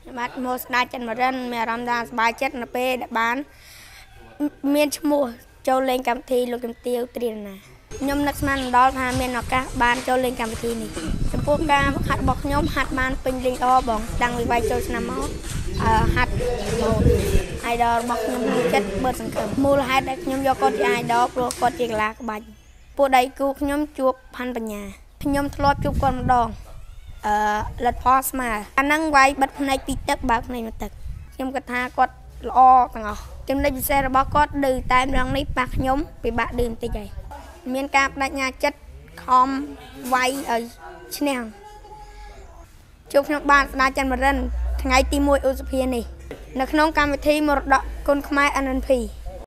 បាទមកស្ដាយចិត្តមករិនមានអារម្មណ៍ថាសប្បាយចិត្តនៅពេលដែលបានមានឈ្មោះចូលលេងកម្មវិធីលោកជំទាវត្រៀនណាខ្ញុំនឹកស្មានដល់ថាមានឱកាសបានចូលលេងកម្មវិធីនេះចំពោះការហាត់របស់ខ្ញុំហាត់បានពេញលេងល្អបងតាំងពីវាយចូលឆ្នាំមកហាត់idol របស់ខ្ញុំមានចិត្តបើសង្ឃឹមមូលហេតុដែលខ្ញុំយកគាត់ជា idol ព្រោះគាត់ជាកីឡាក្បាច់ពួកដៃគូខ្ញុំជួបផាន់បញ្ញាខ្ញុំធ្លាប់ជួបគាត់ម្ដងលទ្ធផលស្មើអាហ្នឹងវាយបិទភ្នែកពីទឹកបើកភ្នែកមកទឹកខ្ញុំគិតថាគាត់ល្អទាំងអស់ចំណុចពិសេសរបស់គាត់ឌឺតែម្ដងនេះប៉ះខ្ញុំពិបាកឌឺបន្តិចហើយមានការបដិញ្ញាចិត្តខំវាយឲ្យឈ្នះជួបខ្ញុំបានស្ដាយច័ន្ទបរិនថ្ងៃទី1 ឧសភានេះនៅក្នុងកម្មវិធីមរតកគុនខ្មែរ NNP